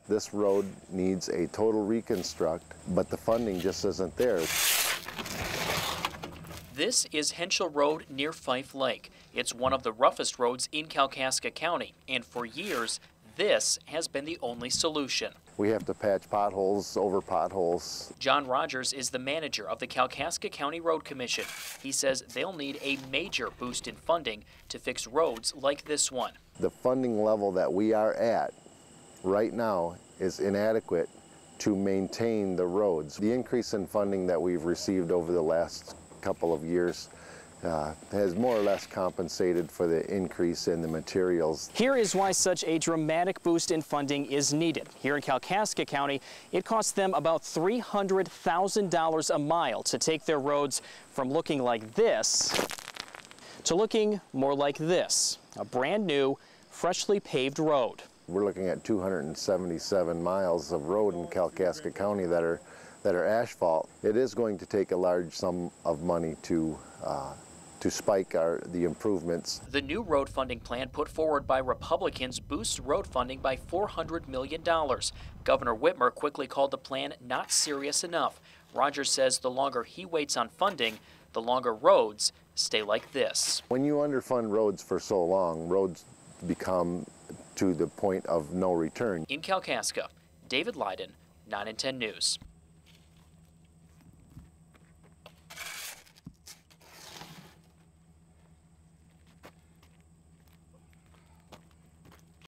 This road needs a total reconstruct, but the funding just isn't there. This is Henschel Road near Fife Lake. It's one of the roughest roads in Kalkaska County, and for years, this has been the only solution. We have to patch potholes over potholes. John Rogers is the manager of the Kalkaska County Road Commission. He says they'll need a major boost in funding to fix roads like this one. The funding level that we are at right now is inadequate to maintain the roads. The increase in funding that we've received over the last couple of years has more or less compensated for the increase in the materials. Here is why such a dramatic boost in funding is needed. Here in Kalkaska County, it costs them about $300,000 a mile to take their roads from looking like this to looking more like this, a brand new, freshly paved road. We're looking at 277 miles of road in Kalkaska County that are asphalt. It is going to take a large sum of money to spike the improvements. The new road funding plan put forward by Republicans boosts road funding by $400 million. Governor Whitmer quickly called the plan not serious enough. Rogers says the longer he waits on funding, the longer roads stay like this. When you underfund roads for so long, roads become to the point of no return. In Kalkaska, David Leiden, 9 and 10 News.